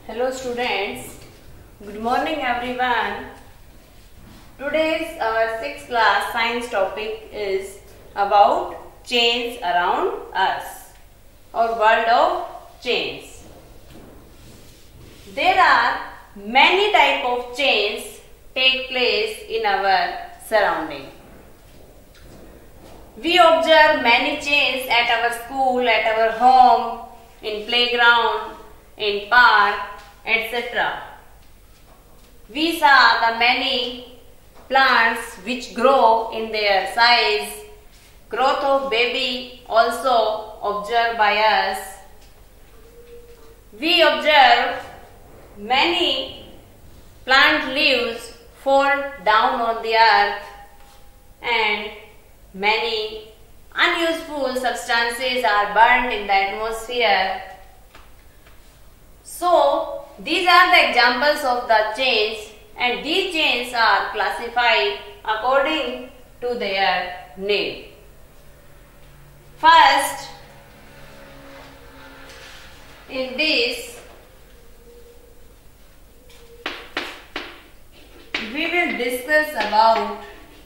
Hello students, good morning everyone. Today's our 6th class science topic is about chains around us or world of chains. There are many type of chains take place in our surrounding. We observe many chains at our school, at our home, in playground, in park, etc. We saw the many plants which grow in their size. Growth of baby also observed by us. We observe many plant leaves fall down on the earth and many unuseful substances are burnt in the atmosphere. So, these are the examples of the chains, and these chains are classified according to their name. First, in this, we will discuss about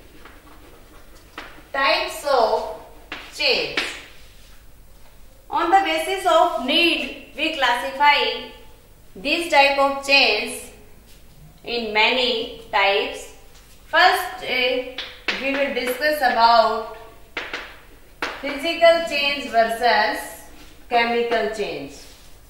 types of chains. On the basis of need, we classify these type of chains in many types. First, we will discuss about physical chains versus chemical chains.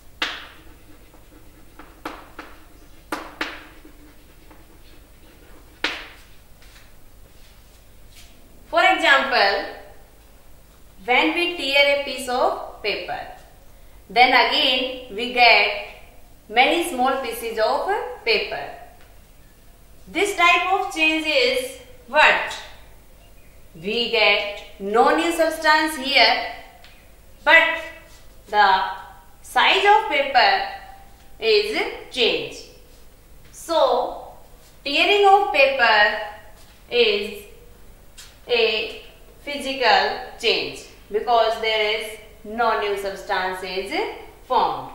For example, when we tear a piece of paper, then again we get many small pieces of paper. This type of change is what? We get no new substance here, but the size of paper is changed. So, tearing of paper is a physical change because there is no new substance is formed.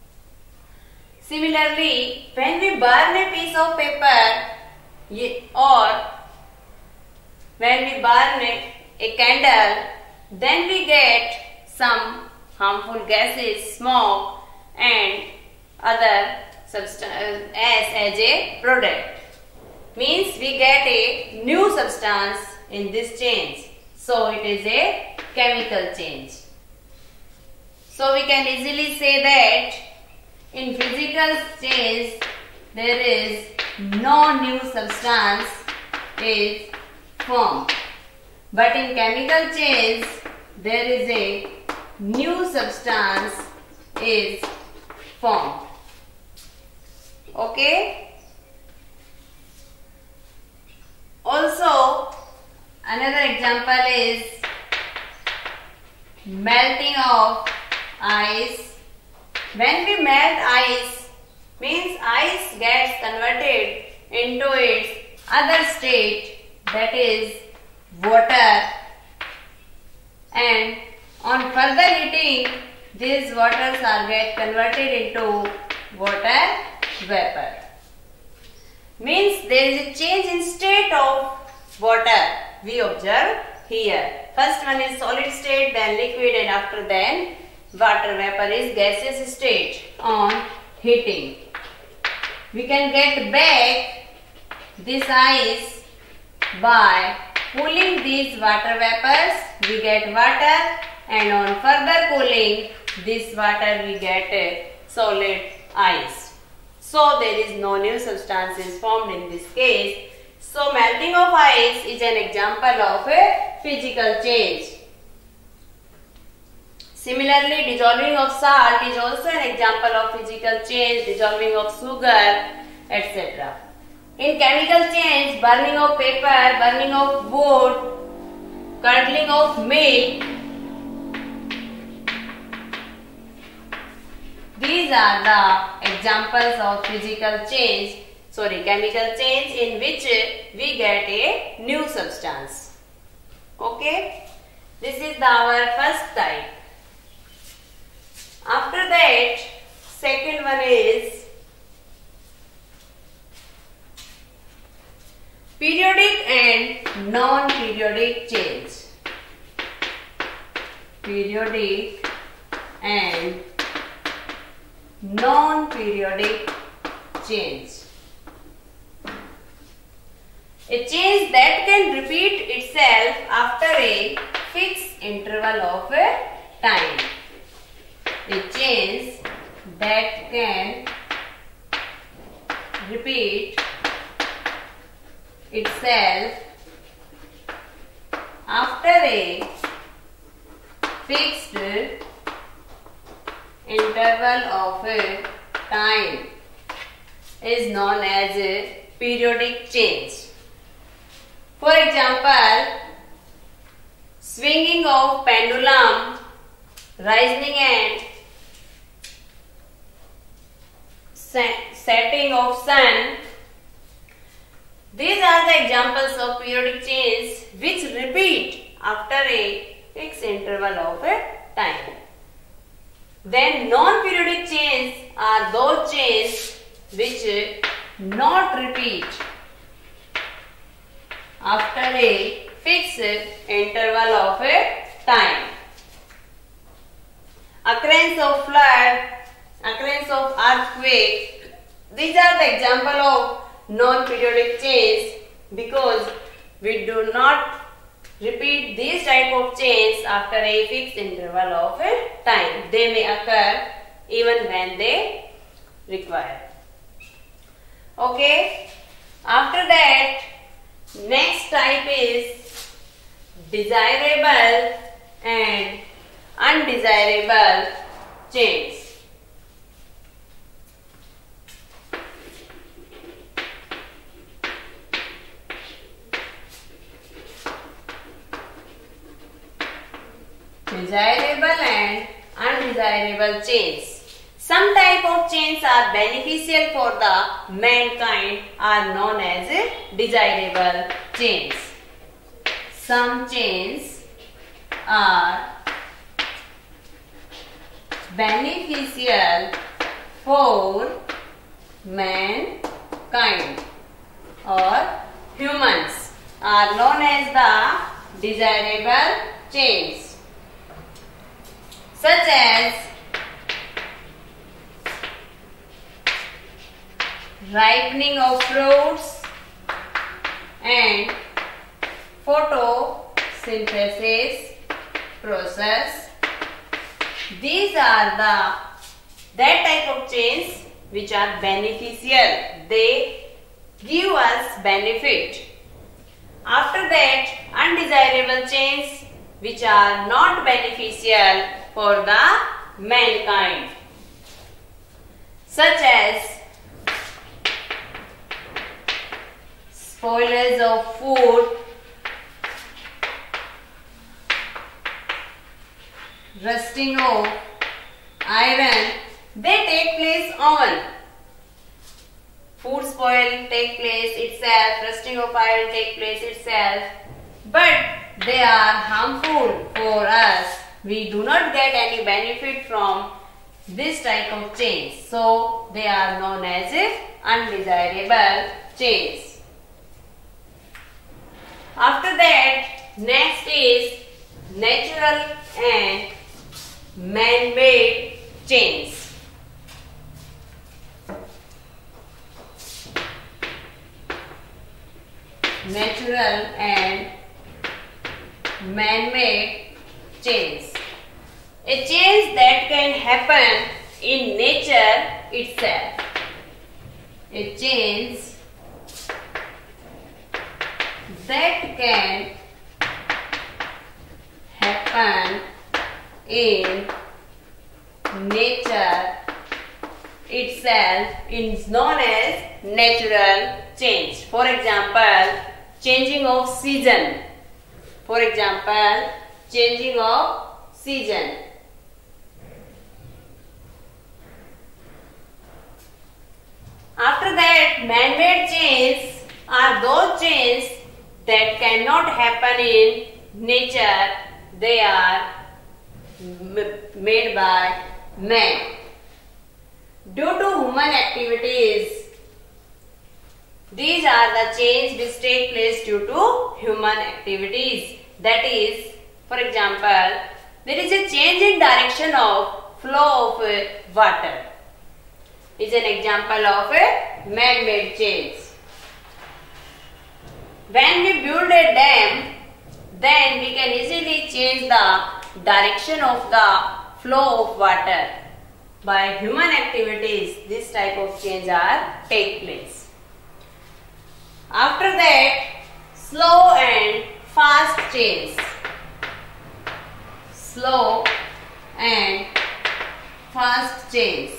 Similarly, when we burn a piece of paper or when we burn a candle, then we get some harmful gases, smoke and other substance as a product. Means we get a new substance in this change. So it is a chemical change. So we can easily say that in physical change there is no new substance is formed. But in chemical change there is a new substance is formed. Okay? Also, another example is melting of ice. When we melt ice, means ice gets converted into its other state, that is water, and on further heating, these waters are get converted into water vapor. Means there is a change in state of water we observe here. First one is solid state, then liquid, and after then water vapor is gaseous state on heating. We can get back this ice by cooling these water vapors. We get water, and on further cooling this water we get a solid ice. So there is no new substances formed in this case. So melting of ice is an example of a physical change. Similarly, dissolving of salt is also an example of physical change, dissolving of sugar, etc. In chemical change, burning of paper, burning of wood, curdling of milk, these are the examples of chemical change in which we get a new substance. Okay, this is our first type. After that, second one is Periodic and non-periodic change. Periodic and non-periodic change. A change that can repeat itself after a fixed interval of time. A change that can repeat itself after a fixed interval of time is known as a periodic change. For example, swinging of pendulum, rising and setting of sun. These are the examples of periodic change which repeat after a fixed interval of time. Then non-periodic change are those changes which not repeat after a fixed interval of time. Occurrence of flood, occurrence of earthquake. These are the example of non-periodic change because we do not repeat these type of change after a fixed interval of time. They may occur even when they require. Okay. After that, next type is desirable and undesirable change. Desirable and undesirable change. Some type of change are beneficial for the mankind are known as desirable change. Some changes are beneficial for mankind or humans are known as the desirable change. Such as ripening of fruits and photosynthesis process. These are that type of change which are beneficial. They give us benefit. After that, undesirable change which are not beneficial for the mankind, such as spoilage of food, rusting of iron. They take place on food spoil take place itself, rusting of iron take place itself, but they are harmful for us. We do not get any benefit from this type of change. So they are known as undesirable change. After that, next is natural and man-made change. Natural and man-made change. A change that can happen in nature itself. A change that can happen in nature itself is known as natural change. For example, changing of season. For example, changing of season. After that, man-made changes are those changes that cannot happen in nature. They are made by man. Due to human activities, These are the changes which take place due to human activities. That is, for example, there is a change in direction of flow of water. Is an example of a man-made change. When we build a dam, then we can easily change the direction of the flow of water. By human activities, this type of change take place. After that, slow and fast change. Slow and fast change.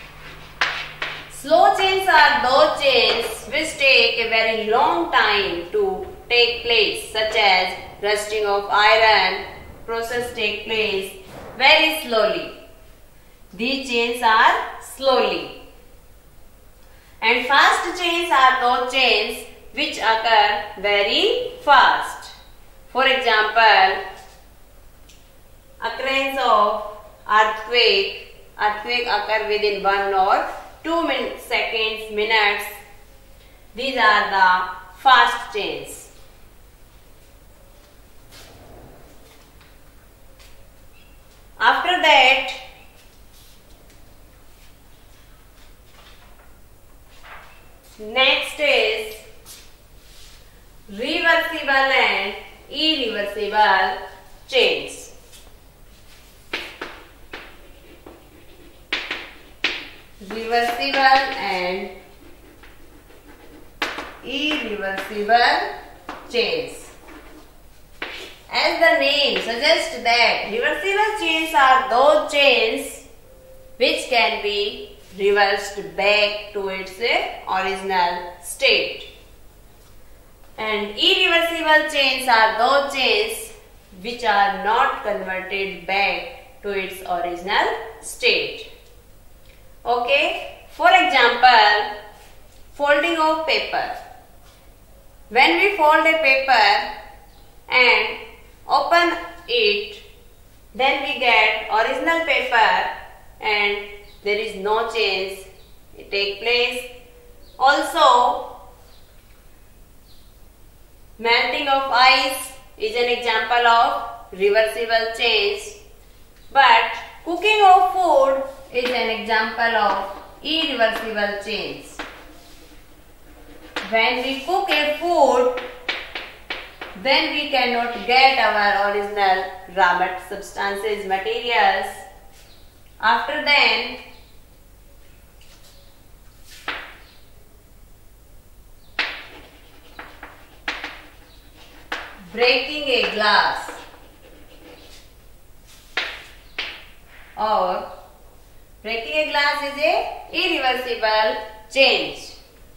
Slow changes are those changes which take a very long time to take place, such as rusting of iron. Process take place very slowly. These changes are slowly. And fast changes are those changes which occur very fast. For example, occurrence of earthquake occur within 1 or 2 seconds, minutes. These are the fast changes. After that, next is reversible and irreversible change. Reversible and irreversible change. As the name suggests that reversible changes are those changes which can be reversed back to its original state. And irreversible changes are those changes which are not converted back to its original state. Okay, for example, folding of paper. When we fold a paper and open it, then we get original paper and there is no change take place. Also, melting of ice is an example of reversible change, but cooking of food is an example of irreversible change. When we cook a food, then we cannot get our original raw substances, materials. After then, breaking a glass or breaking a glass is a irreversible change.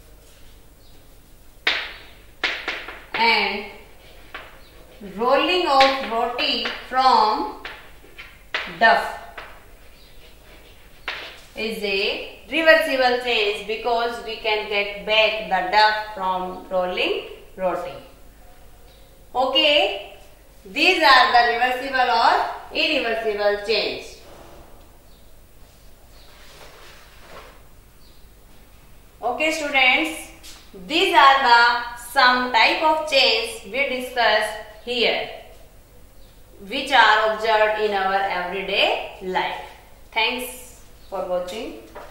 And rolling of roti from duff is a reversible change because we can get back the duff from rolling roti. Okay, these are the reversible or irreversible change. Okay students, these are the some type of change we discussed here which are observed in our everyday life. Thanks for watching.